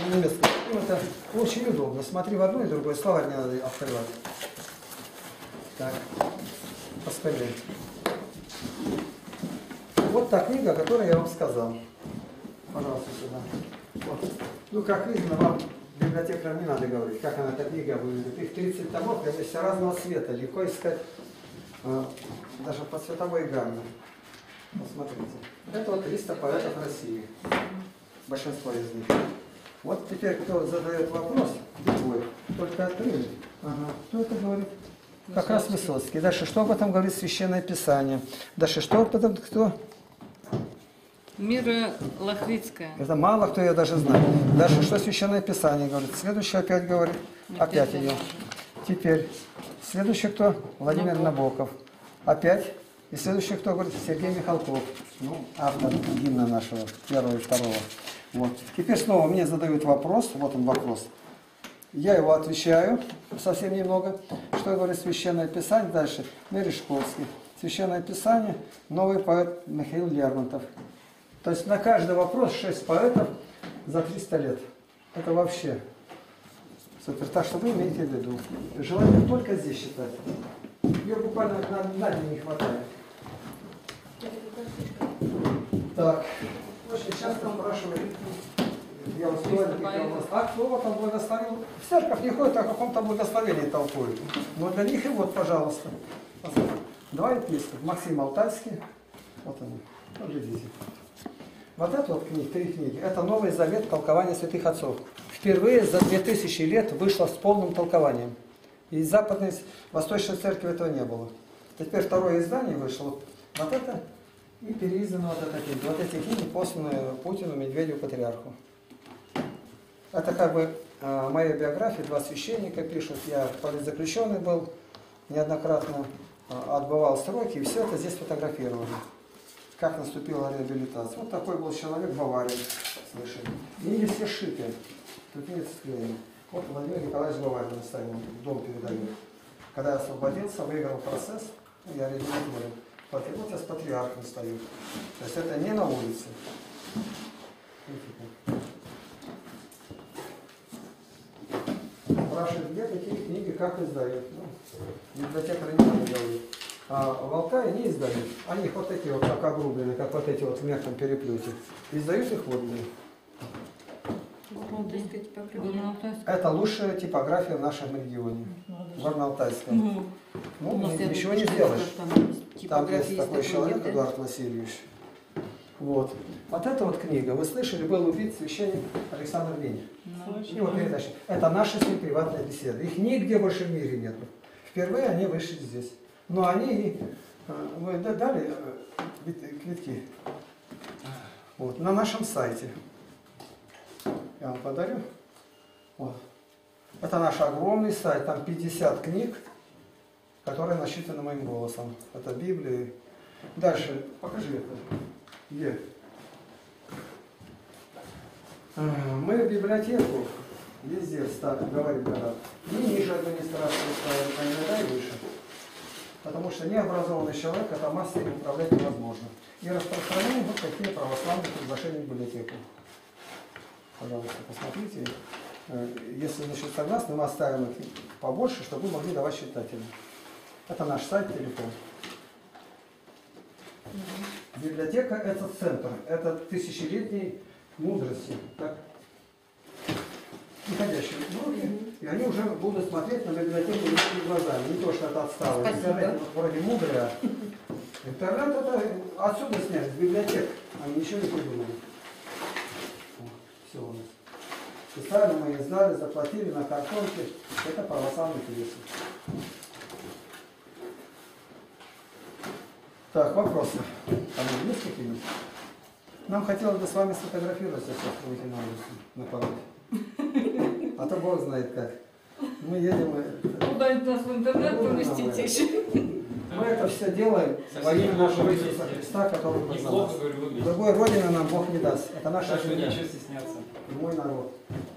немецком. Ну, это очень удобно. Смотри в одно и другое, словарь не надо открывать. Так, поскорее. Вот та книга, о которой я вам сказал. Пожалуйста, сюда. Вот. Ну, как видно, вам библиотекарям не надо говорить, как она, эта книга выглядит. Их 30 томов, это все разного цвета. Легко искать даже по цветовой гамме. Посмотрите. Это вот 300 поэтов России. Большинство из них. Вот теперь, кто задает вопрос, любой, только открыли. Ага. Кто это говорит? Как раз Высоцкий. Дальше, что об этом говорит Священное Писание? Дальше, что об этом кто? Мира Лохвицкая. Это мало кто ее даже знает. Дальше, что Священное Писание говорит? Следующий опять говорит. Опять ее. Теперь, следующий кто? Владимир Набоков. Опять. И следующий кто говорит? Сергей Михалков. Ну, автор гимна нашего, первого и второго. Вот. Теперь снова мне задают вопрос. Вот он вопрос. Я его отвечаю совсем немного. Что говорит Священное Писание? Дальше. Мережковский. Священное Писание. Новый поэт Михаил Лермонтов. То есть на каждый вопрос 6 поэтов за 300 лет. Это вообще супер. Так что вы имеете в виду. Желательно только здесь читать. Ее буквально на день не хватает. Так. Очень часто спрашивают. Я успеваю, а кто там благословил? В церковь не ходит, а о каком-то благословении толкуют. Но для них и вот, пожалуйста. Два епископа. Максим Алтайский. Вот они. Поглядите. Вот это вот книги, 3 книги. Это Новый Завет толкования святых отцов. Впервые за 2000 лет вышло с полным толкованием. И из Западной, Восточной Церкви этого не было. Теперь второе издание вышло. Вот это и переиздано вот эта книга. Вот эти книги посланы Путину, Медведеву, Патриарху. Это как бы моя биография, 2 священника пишут. Я политзаключенный был, неоднократно отбывал сроки, и все это здесь фотографировано. Как наступила реабилитация. Вот такой был человек в Баварии, слышали. Книги все сшиты, тут нет склеения. Вот Владимир Николаевич Баварий наставил, дом передает. Когда я освободился, выиграл процесс, я реабилитировал. Вот я с патриархом стою. То есть это не на улице. Спрашивают, где такие книги, как издают. Ну, библиотекарь не надо говорить. А в Алтае не издают. Они вот такие вот, как огрублены, как вот эти вот в мягком переплете. Издают их вот где. Это лучшая типография в нашем регионе. В Горно-Алтайском. Ну, ничего не сделаешь. Там есть такой человек, Эдуард Васильевич. Вот. Вот эта вот книга, вы слышали, был убит священник Александр Линь. И вот передача. Это наши с ним приватные беседы. Их нигде больше в мире нет. Впервые они вышли здесь. Но они, вы дали квитки вот, на нашем сайте. Я вам подарю. Вот. Это наш огромный сайт, там 50 книг, которые насчитаны моим голосом. Это Библия. Дальше, покажи это. Где? Мы в библиотеку везде говорим, когда не ниже администрации ставим, а иногда и выше. Потому что необразованный человек, это массой управлять невозможно. И распространяем вот такие православные приглашения в библиотеку. Пожалуйста, посмотрите. Если значит, согласны, мы оставим их побольше, чтобы вы могли давать читателям. Это наш сайт, телефон. Библиотека – это центр, это тысячелетней мудрости. Так? Приходящие внуки, и они уже будут смотреть на библиотеку другими глазами. Не то, что это отстало. Интернет вроде мудрый, интернет это отсюда снять, с библиотек. Они ничего не придумали. Все у нас. Специально мы издали, заплатили на картонке. Это православный пьесы. Так, вопросы. Там есть какие-нибудь? Нам хотелось бы с вами сфотографироваться, если выйти на улицу, на порог. А то Бог знает как. Мы едем и... Куда-нибудь нас в интернет поместите еще. Мы это все делаем во имя нашего Иисуса Христа, который нас. Другой родины нам Бог не даст. Это наша земля. Нечего стесняться. Мой народ.